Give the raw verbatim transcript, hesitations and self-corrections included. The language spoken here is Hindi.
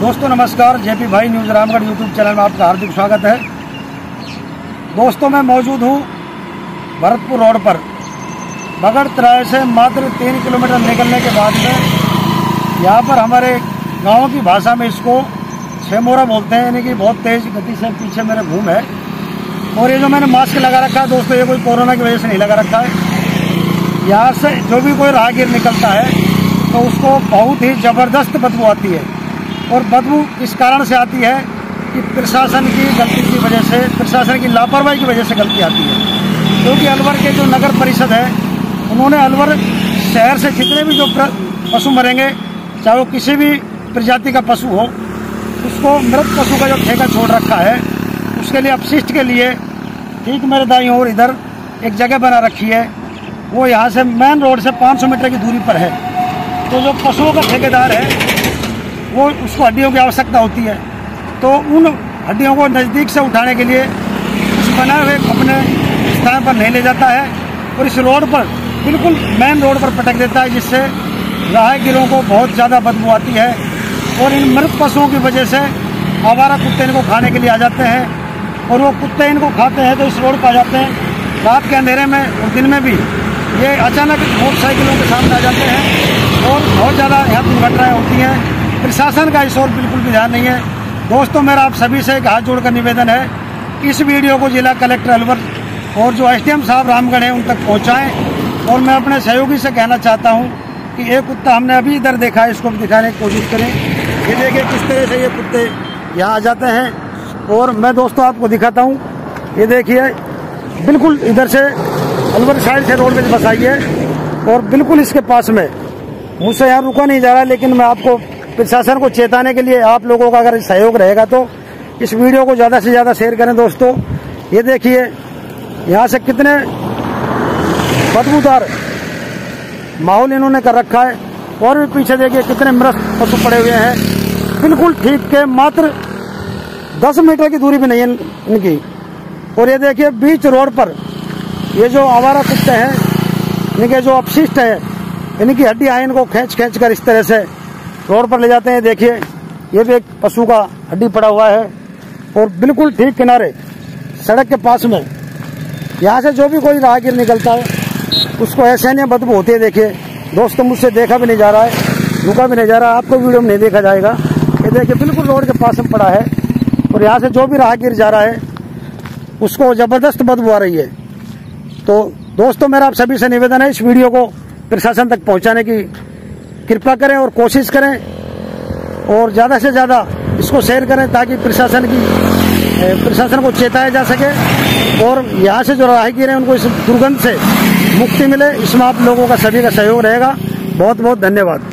दोस्तों नमस्कार, जेपी भाई न्यूज़ रामगढ़ यूट्यूब चैनल में आपका हार्दिक स्वागत है। दोस्तों मैं मौजूद हूँ भरतपुर रोड पर बगड़ तराई से मात्र तीन किलोमीटर निकलने के बाद में यहाँ पर हमारे गाँव की भाषा में इसको छेमोरा बोलते हैं, यानी कि बहुत तेज गति से पीछे मेरे घूम है। और ये जो मैंने मास्क लगा रखा है दोस्तों, ये कोई कोरोना की वजह से नहीं लगा रखा है। यहाँ से जो भी कोई राहगीर निकलता है तो उसको बहुत ही ज़बरदस्त बदबू आती है। और बदबू इस कारण से आती है कि प्रशासन की गलती की वजह से, प्रशासन की लापरवाही की वजह से गलती आती है। क्योंकि अलवर के जो नगर परिषद है, उन्होंने अलवर शहर से जितने भी जो पशु मरेंगे, चाहे वो किसी भी प्रजाति का पशु हो, उसको मृत पशु का जो ठेका छोड़ रखा है, उसके लिए अपशिष्ट के लिए ठीक मेरे दाईं ओर इधर एक जगह बना रखी है। वो यहाँ से मेन रोड से पाँच सौ मीटर की दूरी पर है। तो जो पशुओं का ठेकेदार है वो उसको हड्डियों की आवश्यकता होती है, तो उन हड्डियों को नज़दीक से उठाने के लिए उस बनाए हुए अपने स्थान पर नहीं ले जाता है और इस रोड पर बिल्कुल मेन रोड पर पटक देता है, जिससे राहगीरों को बहुत ज़्यादा बदबू आती है। और इन मृत पशुओं की वजह से आवारा कुत्ते इनको खाने के लिए आ जाते हैं और वो कुत्ते इनको खाते हैं तो इस रोड पर आ जाते हैं। रात के अंधेरे में और दिन में भी ये अचानक मोटरसाइकिलों के सामने आ जाते हैं और बहुत ज़्यादा यहाँ दुर्घटनाएँ होती हैं। प्रशासन का इस ओर बिल्कुल भी ध्यान नहीं है। दोस्तों मेरा आप सभी से एक हाथ जोड़कर निवेदन है, इस वीडियो को जिला कलेक्टर अलवर और जो एसडीएम साहब रामगढ़ हैं उन तक पहुंचाएं। और मैं अपने सहयोगी से कहना चाहता हूं कि एक कुत्ता हमने अभी इधर देखा है, इसको भी दिखाने की कोशिश करें। ये देखिए किस तरह से ये कुत्ते यहाँ आ जाते हैं। और मैं दोस्तों आपको दिखाता हूँ, ये देखिए बिल्कुल इधर से अलवर साइड से रोड में बस आई है और बिल्कुल इसके पास में, मुझसे यहाँ रुका नहीं जा रहा। लेकिन मैं आपको प्रशासन को चेताने के लिए आप लोगों का अगर सहयोग रहेगा तो इस वीडियो को ज़्यादा से ज़्यादा शेयर करें। दोस्तों ये देखिए यहाँ से कितने बदबूदार माहौल इन्होंने कर रखा है। और भी पीछे देखिए कितने मृत पशु पड़े हुए हैं, बिल्कुल ठीक के मात्र दस मीटर की दूरी भी नहीं है इनकी। और ये देखिए बीच रोड पर ये जो आवारा कुत्ते हैं, इनके जो अपशिष्ट है, इनकी हड्डियाँ इनको खींच खींच कर इस तरह से रोड पर ले जाते हैं। देखिए ये भी एक पशु का हड्डी पड़ा हुआ है और बिल्कुल ठीक किनारे सड़क के पास में यहाँ से जो भी कोई राहगीर निकलता है उसको ऐसे नहीं बदबू होती है। देखिए दोस्तों मुझसे देखा भी नहीं जा रहा है, रुका भी नहीं जा रहा, आपको वीडियो में नहीं देखा जाएगा। ये देखिए बिल्कुल रोड के पास में पड़ा है और यहाँ से जो भी राहगीर जा रहा है उसको जबरदस्त बदबू आ रही है। तो दोस्तों मेरा आप सभी से निवेदन है, इस वीडियो को प्रशासन तक पहुँचाने की कृपा करें और कोशिश करें और ज़्यादा से ज़्यादा इसको शेयर करें ताकि प्रशासन की प्रशासन को चेताया जा सके और यहाँ से जो राहगीर हैं उनको इस दुर्गंध से मुक्ति मिले। इसमें आप लोगों का सभी का सहयोग रहेगा। बहुत बहुत धन्यवाद।